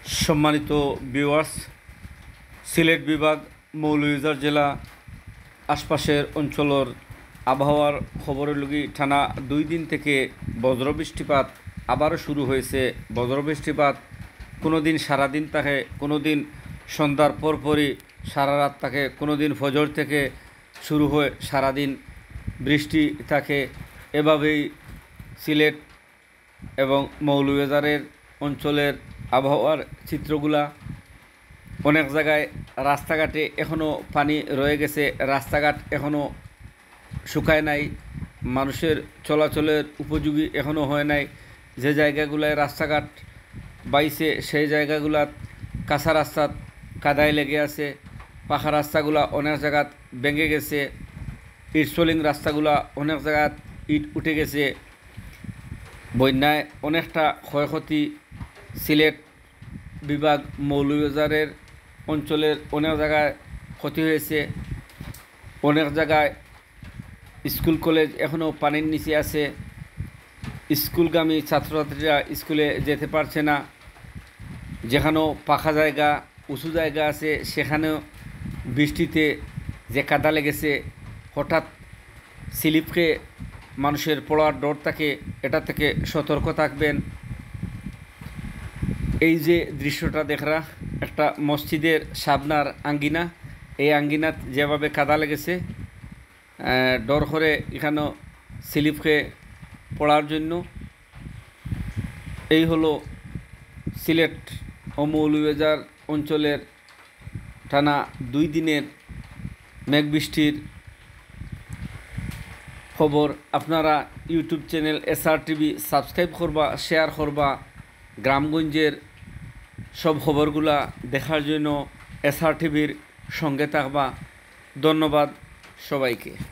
সম্মানিত ভিউয়ার্স, সিলেট বিভাগ মৌলভীবাজার জেলা আশপাশের অঞ্চলের আবহাওয়ার খবরের লগি টানা 2 দিন থেকে বজ্রবৃষ্টিপাত আবারও শুরু হয়েছে। বজ্রবৃষ্টিপাত কোনো দিন সারাদিন থাকে, কোনো দিন সন্ধ্যার পরপরই সারা রাত থাকে, কোনো দিন ফজর থেকে শুরু হয়ে সারাদিন বৃষ্টি থাকে। এভাবেই সিলেট এবং মৌলভীবাজারের অঞ্চলের আবহাওয়ার চিত্রগুলা। অনেক জায়গায় রাস্তাঘাটে এখনও পানি রয়ে গেছে, রাস্তাঘাট এখনও শুকায় নাই, মানুষের চলাচলের উপযোগী এখনও হয় নাই। যে জায়গাগুলায় রাস্তাঘাট বাইছে সেই জায়গাগুলাত কাঁচা রাস্তাত কাদায় লেগে আছে, পাকা রাস্তাগুলা অনেক জায়গাত ভেঙে গেছে, ইট সোলিং রাস্তাগুলা অনেক জায়গাত ইট উঠে গেছে। বন্যায় অনেকটা ক্ষয়ক্ষতি সিলেট বিভাগ মৌলভীবাজারের অঞ্চলের অনেক জায়গায় ক্ষতি হয়েছে। অনেক জায়গায় স্কুল কলেজ এখনও পানির নিচে আছে, স্কুলগামী ছাত্রছাত্রীরা স্কুলে যেতে পারছে না। যেখানেও পাকা জায়গা উঁচু জায়গা আছে সেখানেও বৃষ্টিতে যে কাদা লেগেছে, হঠাৎ স্লিপকে মানুষের পড়ার ডর থাকে, এটা থেকে সতর্ক থাকবেন। এই যে দৃশ্যটা দেখরা একটা মসজিদের সামনার আঙ্গিনা, এই আঙ্গিনাত যেভাবে কাদা লেগেছে, ডর করে এখানেও স্লিপকে পড়ার জন্য। এই হলো সিলেট ও মৌলভীবাজার অঞ্চলের টানা 2 দিনের মেঘ বৃষ্টির খবর। আপনারা YouTube channel SR TV subscribe করবা, শেয়ার করবা, গ্রামগঞ্জের সব খবরগুলা দেখার জন্য SR TVর সঙ্গে থাকবা। ধন্যবাদ সবাইকে।